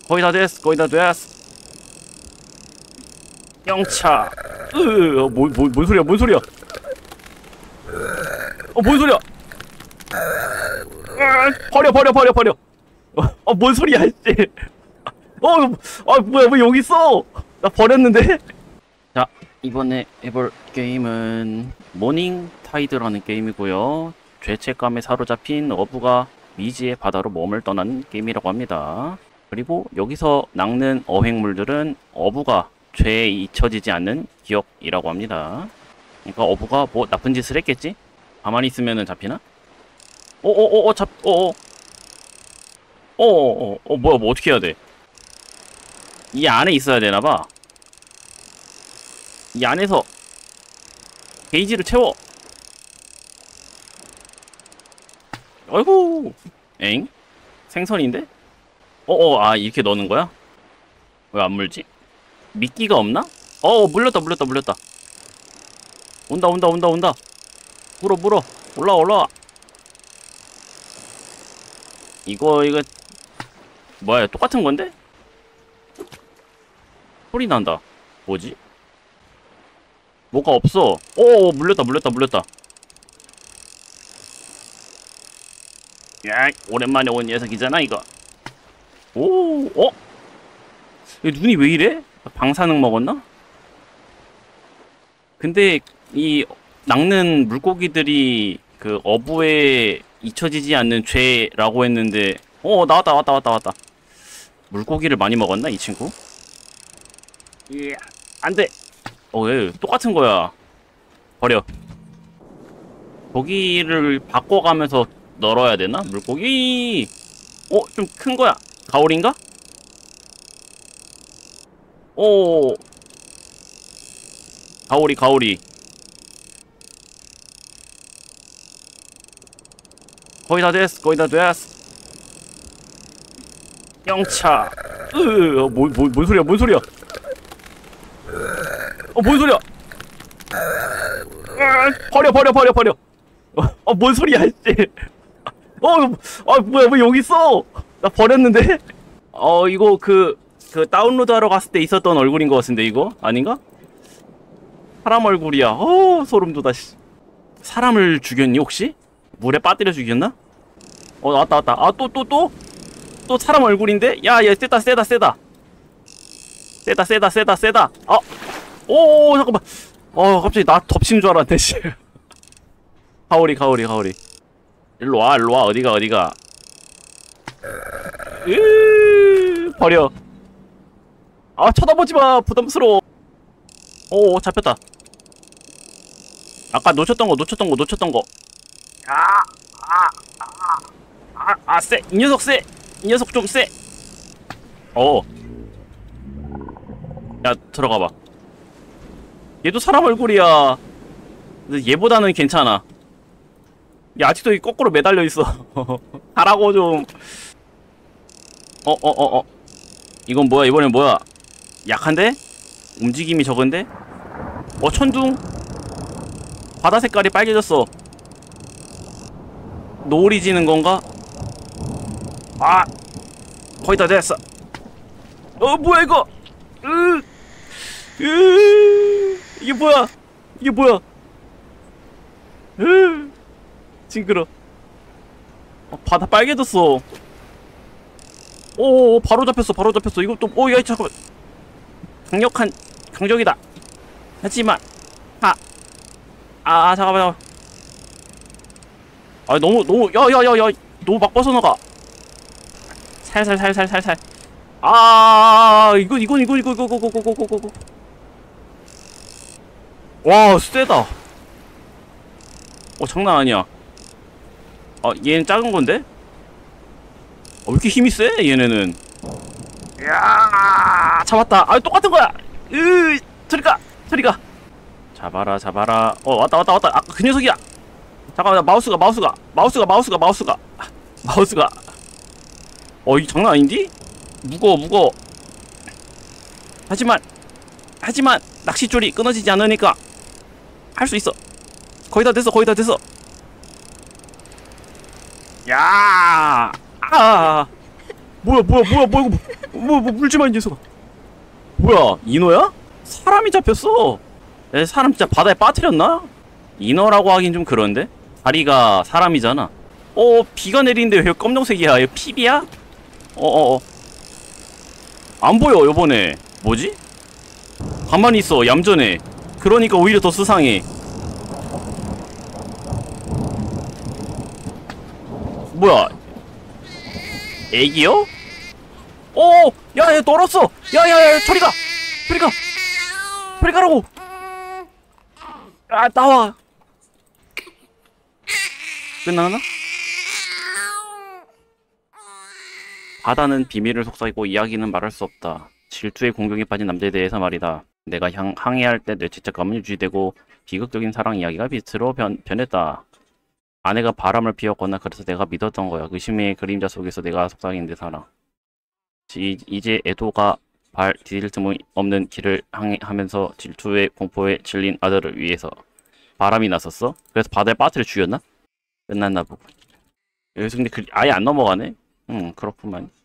거의 다 됐어. 거의 다 됐어. 영차. 뭔 소리야? 뭔 소리야? 뭔 소리야? 버려. 뭔 소리야, 씨. 뭐야, 왜 여기 있어? 나 버렸는데? 자, 이번에 해볼 게임은 모닝 타이드라는 게임이고요. 죄책감에 사로잡힌 어부가 미지의 바다로 몸을 떠나는 게임이라고 합니다. 그리고 여기서 낚는 어획물들은 어부가 죄에 잊혀지지 않는 기억이라고 합니다. 그러니까 어부가 뭐 나쁜 짓을 했겠지? 가만히 있으면은 잡히나? 뭐야, 뭐 어떻게 해야 돼? 이 안에 있어야 되나봐. 이 안에서 게이지를 채워. 아이고. 엥? 생선인데? 이렇게 넣는 거야? 왜 안 물지? 미끼가 없나? 물렸다. 온다. 물어. 올라와. 이거 뭐야, 똑같은 건데? 소리 난다. 뭐지? 뭐가 없어. 물렸다. 야, 오랜만에 온 녀석이잖아, 이거. 얘 눈이 왜 이래? 방사능 먹었나? 근데 이 낚는 물고기들이 그 어부에 잊혀지지 않는 죄라고 했는데, 나왔다. 물고기를 많이 먹었나, 이 친구? 예, 안 돼. 왜 똑같은 거야. 버려. 고기를 바꿔가면서 널어야 되나? 물고기. 좀 큰 거야. 가오리인가? 가오리. 거의 다 됐어. 영차. 뭔 소리야? 뭔 소리야? 버려. 뭔 소리야, 씨. 뭐야, 왜 여기 있어? 나 버렸는데? 이거 그 다운로드 하러 갔을 때 있었던 얼굴인 것 같은데, 이거? 아닌가? 사람 얼굴이야. 소름 돋아, 씨. 사람을 죽였니, 혹시? 물에 빠뜨려 죽였나? 왔다. 또 사람 얼굴인데? 야, 세다. 잠깐만. 갑자기 나 덮친 줄 알았네, 씨. 가오리. 일로 와, 어디가. 버려. 쳐다보지 마, 부담스러워. 잡혔다. 아까 놓쳤던 거. 쎄. 이 녀석 좀 쎄. 야, 들어가봐. 얘도 사람 얼굴이야. 근데 얘보다는 괜찮아. 야, 아직도 이 거꾸로 매달려 있어. 가라고 좀. 이건 뭐야? 이번엔 뭐야? 약한데? 움직임이 적은데? 천둥? 바다 색깔이 빨개졌어. 노을이 지는 건가? 거의 다 됐어. 뭐야 이거? 이게 뭐야? 징그러. 바다 빨개졌어. 바로 잡혔어. 이것도 야, 잠깐만. 강력한 강적이다. 하지만 잠깐만. 너무 야, 너무 막 벗어나가. 살살. 이거. 와, 세다. 장난 아니야. 얘는 작은 건데? 왜 이렇게 힘이 세? 얘네는. 야, 잡았다. 똑같은 거야. 저리가. 잡아라. 왔다. 그 녀석이야. 잠깐만, 마우스가. 이 장난 아닌디? 무거워. 하지만 낚싯줄이 끊어지지 않으니까 할 수 있어. 거의 다 됐어. 야, 이거 뭐 물지마 이 녀석아. 뭐야 인어야? 사람이 잡혔어. 사람 진짜 바다에 빠뜨렸나? 인어라고 하긴 좀 그런데? 다리가 사람이잖아. 비가 내리는데 왜 검정색이야? 이거 피비야? 안 보여 요번에. 뭐지? 가만히 있어 얌전해. 그러니까 오히려 더 수상해. 뭐야 애기요? 야야 떨었어. 야야야 저리가 저리 가라고. 아 나와. 끝나나? 바다는 비밀을 속삭이고 이야기는 말할 수 없다. 질투의 공경에 빠진 남자에 대해서 말이다. 내가 항해할 때 뇌지착감은 유지되고 비극적인 사랑 이야기가 빛으로 변했다. 아내가 바람을 피웠거나 그래서 내가 믿었던 거야. 의심의 그림자 속에서 내가 속삭이는 내 사랑. 이제 애도가 발 디딜 틈 없는 길을 항해하면서 질투의 공포에 질린 아들을 위해서 바람이 났었어? 그래서 바다에 빠뜨려 죽였나? 끝났나 보고. 여기서 근데 아예 안 넘어가네? 그렇구만.